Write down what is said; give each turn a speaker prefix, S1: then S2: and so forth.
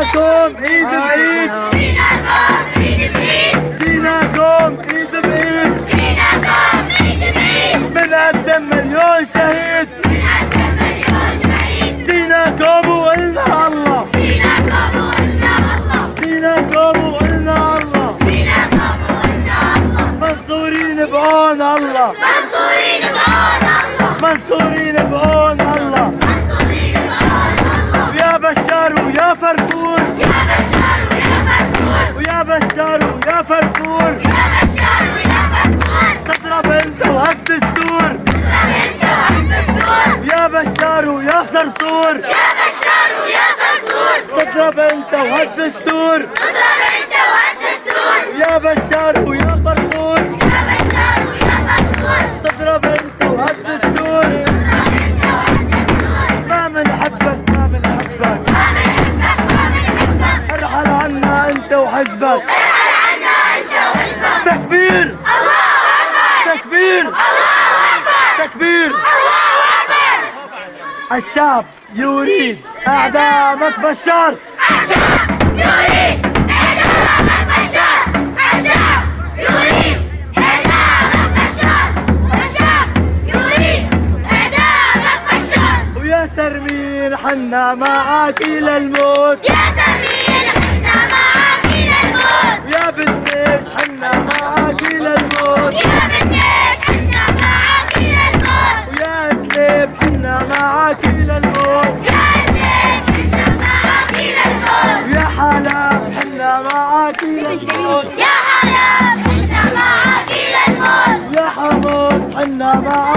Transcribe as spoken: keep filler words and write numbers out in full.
S1: جيناكم عيد بعيد،
S2: جيناكم عيد بعيد،
S1: جيناكم عيد بعيد،
S2: جيناكم عيد بعيد،
S1: بنقدم مليون شهيد،
S2: بنقدم مليون شهيد،
S1: جيناكم وقلنا الله،
S2: جيناكم وقلنا الله،
S1: جيناكم وقلنا الله،
S2: جيناكم وقلنا الله،
S1: منصورين بعون الله،
S2: منصورين بعون الله،
S1: منصورين بعون الله،
S2: منصورين بعون الله،
S1: ويا بشار ويا فرفور،
S2: يا بشار ويا فرفور،
S1: ويا بشار ويا فرفور،
S2: يا بشار ويا فرفور،
S1: تضرب انت وهالدستور،
S2: تضرب انت وهالدستور،
S1: ويا بشار ويا صرصور،
S2: يا بشار ويا صرصور،
S1: تضرب انت وهالدستور،
S2: تضرب انت وهالدستور،
S1: يا بشار ويا طرطور،
S2: يا بشار ويا طرطور،
S1: تضرب انت وهالدستور،
S2: تضرب انت وهالدستور،
S1: ما منحبك ما منحبك،
S2: ما بنحبك ما بنحبك،
S1: ارحل عنا انت وحزبك،
S2: ارحل عنا انت وحزبك،
S1: تكبير
S2: الله اكبر،
S1: تكبير
S2: الله اكبر،
S1: تكبير،
S2: الله اكبر،
S1: الشعب يريد اعدامك بشار،
S2: الشعب يريد اعدامك بشار، الشعب يريد اعدامك بشار، الشعب يريد اعدامك بشار،
S1: ويا سرمين حنا معك الى الموت،
S2: يا سمير حنا معك الى الموت،
S1: ويا بنتش حنا معك الى الموت،
S2: يا بنتش حنا معك الى الموت،
S1: ويا تليب حنا معك الى الموت،
S2: يا الليل حنا معك الى الموت،
S1: ويا حلب حنا معك الى الموت،
S2: يا حلب حنا معك الى الموت،
S1: ويا حمص حنا معك